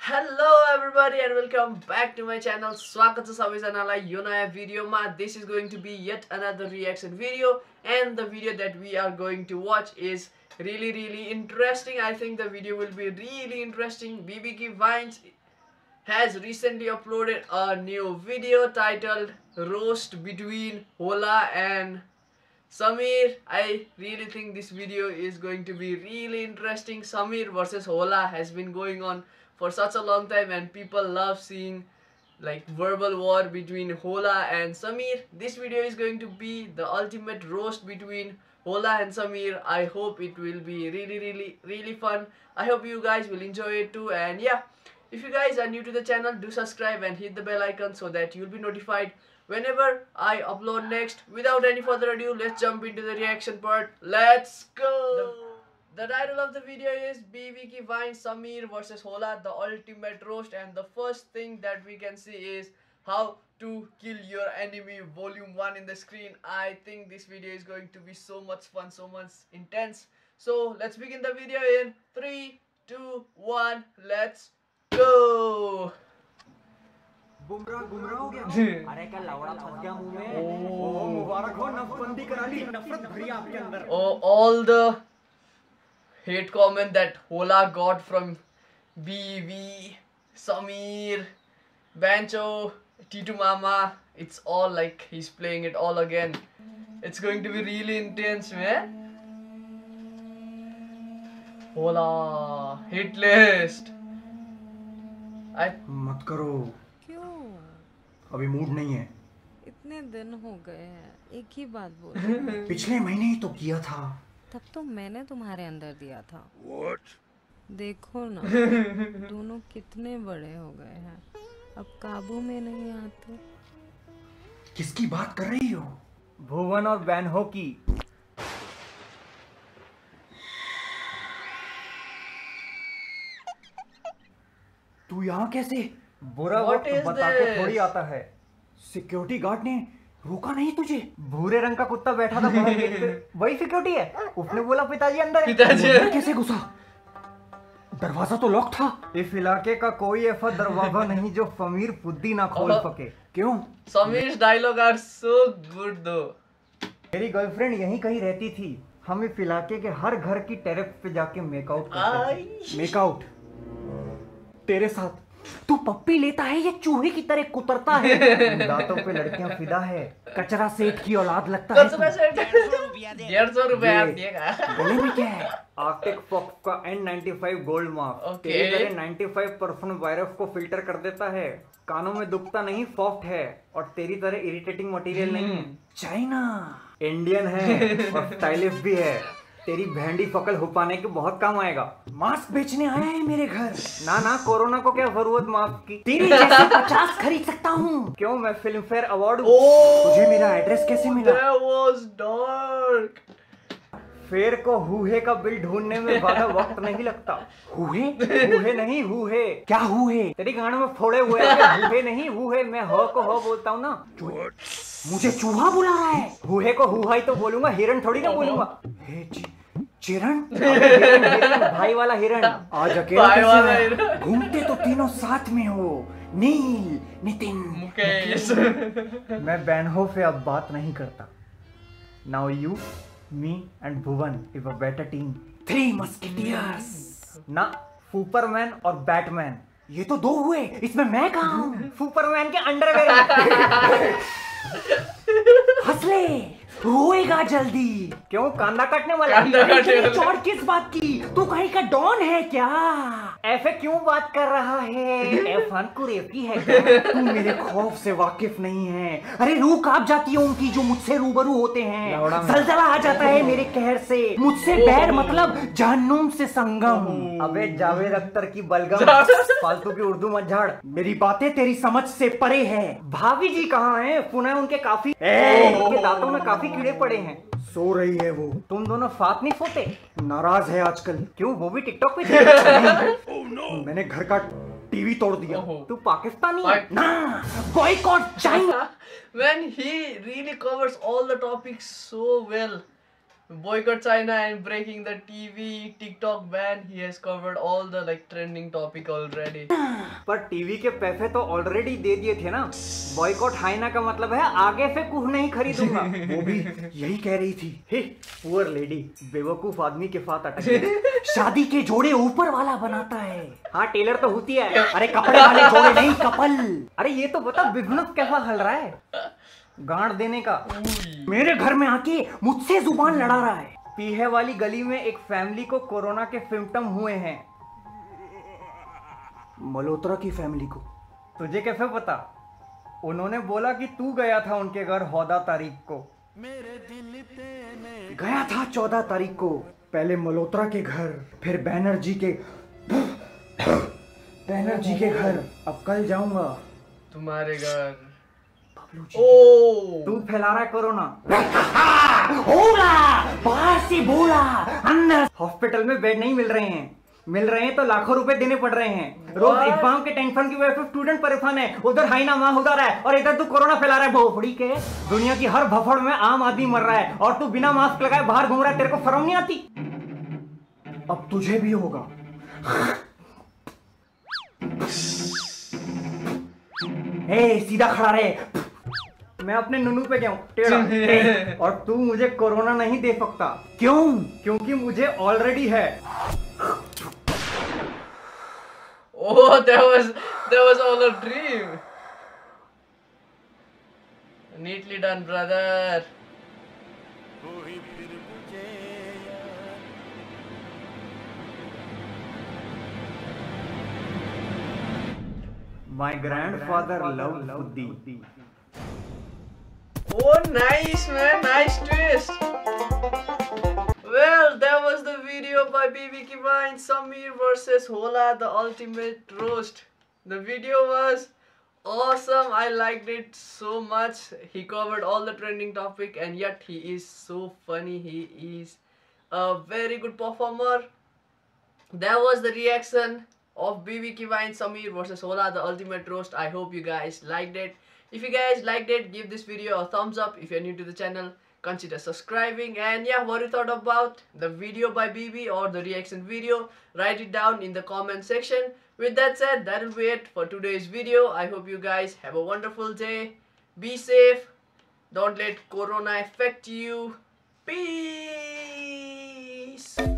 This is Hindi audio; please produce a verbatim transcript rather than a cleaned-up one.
Hello everybody and welcome back to my channel. स्वागत छ सबैजनालाई यो नयाँ भिडियोमा. This is going to be yet another reaction video and the video that we are going to watch is really really interesting. I think the video will be really interesting. B B K Vines has recently uploaded a new video titled Roast Between Hola and Sameer. I really think this video is going to be really interesting. Sameer versus Hola has been going on for such a long time and people love seeing like verbal war between Hola and Sameer. This video is going to be the ultimate roast between Hola and Sameer. I hope it will be really really really fun. I hope you guys will enjoy it too. And yeah, if you guys are new to the channel, do subscribe and hit the bell icon so that you'll be notified whenever I upload next. Without any further ado, let's jump into the reaction part. Let's go! The, the title of the video is B B K Vines Sameer versus Hola, the ultimate roast. And the first thing that we can see is how to kill your enemy volume one in the screen. I think this video is going to be so much fun, so much intense. So let's begin the video in three, two, one, let's go! Bumrah गुमराह हो गया। अरे क्या लवड़ा फंस गया मुंह में। ओ मुबारक हो, नफबंदी करा ली, नफरत भरी आपके अंदर। Oh, all the hate comment that Hola got from B V, Sameer, Bancho, Titu Mama, it's all like he's playing it all again. It's going to be really intense, man. Hola, hit list. I मत करो, अभी मूड नहीं है। इतने दिन हो गए हैं, एक ही बात बोल। पिछले महीने ही तो किया था। तब तो मैंने तुम्हारे अंदर दिया था। What? देखो ना, दोनों कितने बड़े हो गए हैं, अब काबू में नहीं आते। किसकी बात कर रही हो? भुवन और बैनहो की। तू यहाँ कैसे? बुरा वक्त बता के थोड़ी आता है। सिक्योरिटी गार्ड ने रोका नहीं तुझे? भूरे रंग का कुत्ता बैठा था बाहर गेट पे, वही सिक्योरिटी है। उसने बोला पिताजी अंदर है। पिताजी कैसे घुसा? दरवाजा तो लॉक था। इस इलाके का कोई ऐसा दरवाजा नहीं जो समीर पुद्दी ना खोल सके। क्यों? Sameer's dialogue are so good though. मेरी गर्लफ्रेंड यहीं कहीं रहती थी। हम इस इलाके के हर घर की टेरेस पे जाके मेकआउट करते थे। मेकआउट तेरे साथ। तू पप्पी लेता है या चूहे की तरह कुतरता है? दांतों पे लड़कियां फिदा है, कचरा सेठ की औलाद लगता है। कचरा सेठ डेढ़ सौ रुपए आप दिएगा। गले में क्या है? आर्टिक फॉक्स का N ninety five gold mark. तेरी तरह नाइंटी फाइव परसेंट वायरस को फिल्टर कर देता है। कानों में दुखता नहीं, सॉफ्ट है, और तेरी तरह इरिटेटिंग मटेरियल नहीं। चाइना इंडियन है और स्टाइलिश भी है। तेरी भेंडी फकल हुपाने के बहुत काम आएगा। मास्क बेचने आया है मेरे घर। ना ना, कोरोना को क्या जरूरत मास्क की? तेरे जैसे पचास खरीद सकता हूँ। क्यों, मैं फिल्म फेयर अवार्ड। तुझे मेरा एड्रेस कैसे मिला? That was dark. फेयर को हुए का बिल ढूंढने में ज्यादा वक्त नहीं लगता। हुए? हुए नहीं, हुए। क्या हुए? तेरी गांड में फोड़े हुए हैं। हुए नहीं, हुए। मैं हो को हो बोलता हूँ ना। मुझे चूहा बुला रहा है। हुए को हुआ ही तो बोलूंगा, हिरण थोड़ी ना बोलूंगा। चिरण? हिरण, हिरण, भाई वाला हिरण। आज अकेला कैसे? घूमते तो तीनों साथ में हो। नील, नितिन, मुकेश। मैं बैनहो से अब बात नहीं करता। Now you, me and Bhuvan is a better team. Three musketeers. ना, सुपरमैन और बैटमैन। ये तो दो हुए, इसमें मैं कहाँ हूँ? सुपरमैन के अंडरवेयर में। हंस ले, रोएगा जल्दी। क्यों, कांदा काटने वाला? चोट किस बात की? तू कहीं का डॉन है क्या? ऐसे क्यों बात कर रहा है? एफान कुरेपी है क्या? तू मेरे खौफ से वाकिफ नहीं है। अरे रूह कांप जाती है उनकी जो मुझसे रूबरू होते हैं। जलजला आ जाता है मेरे कहर से। मुझसे बैर मतलब जहन्नुम से संगम। अबे जावेद अख्तर की बलगम, फालतू की उर्दू मत झाड़। मेरी बातें तेरी समझ से परे है। भाभी जी कहाँ हैं? सुना है उनके काफी उनके दांतों में काफी कीड़े पड़े हैं। सो रही है वो। तुम दोनों साथ नहीं सोते? नाराज है आजकल। क्यों, वो भी टिकटॉक पे? oh, no. मैंने घर का टीवी तोड़ दिया। तू पाकिस्तानी है ना? Boycott China. When he really covers all the topics so well. boycott China and breaking the T V, TikTok ban. He has covered all the like trending topic already. पर टीवी के पैसे तो ऑलरेडी दे दिए थे ना। बॉयकॉट हाइना का मतलब है आगे से कुछ नहीं खरीदूंगा। वो भी यही कह रही थी। हे पुअर लेडी, बेवकूफ आदमी के साथ अटक गई। शादी के जोड़े ऊपर वाला बनाता है। हाँ टेलर तो होती है, अरे कपड़े वाले जोड़े नहीं कपल। अरे ये तो बता बिजनेस कैसा चल रहा है, गांड देने का। मेरे घर में आके मुझसे जुबान लड़ा रहा है। पीहे वाली गली में एक फैमिली को कोरोना के सिम्टम हुए हैं, मल्होत्रा की फैमिली को। तुझे कैसे पता? उन्होंने बोला कि तू गया था उनके घर चौदह तारीख को। गया था चौदह तारीख को, पहले मल्होत्रा के घर, फिर बैनर्जी के बैनर्जी के घर, अब कल जाऊंगा तुम्हारे घर। ओ तू फैला रहा है कोरोना। होगा बाहर से बोला, अंदर। हॉस्पिटल में बेड नहीं मिल रहे हैं, मिल रहे हैं तो लाखों रुपए देने पड़ रहे हैं। रोज एग्जाम के टेंशन की वजह से स्टूडेंट परेशान है। उधर हाइना माँ उधर है और इधर तू कोरोना फैला रहा है। भोपड़ी के दुनिया की हर भफड़ में आम आदमी मर रहा है और तू बिना मास्क लगाए बाहर घूम रहा है। तेरे को शर्म नहीं आती? अब तुझे भी होगा। ए, सीधा खड़ा रहे। मैं अपने नुनू पे गया हूँ टेढ़ा, और तू मुझे कोरोना नहीं दे सकता। क्यों? क्योंकि मुझे ऑलरेडी है। Oh, that was that was all a dream. Neatly done, brother. My grandfather loved Buddhi. Oh, nice, man. Nice twist. Well, that was the video by B B Kivine, Samir versus Hola, the ultimate roast. The video was awesome. I liked it so much. He covered all the trending topic and yet he is so funny. He is a very good performer. That was the reaction of B B Kivine, Samir versus Hola, the ultimate roast. I hope you guys liked it. If you guys liked it, give this video a thumbs up. If you're new to the channel, consider subscribing. And yeah, what you thought about the video by B B or the reaction video, write it down in the comment section. With that said, that will be it for today's video. I hope you guys have a wonderful day. Be safe. Don't let corona affect you. Peace.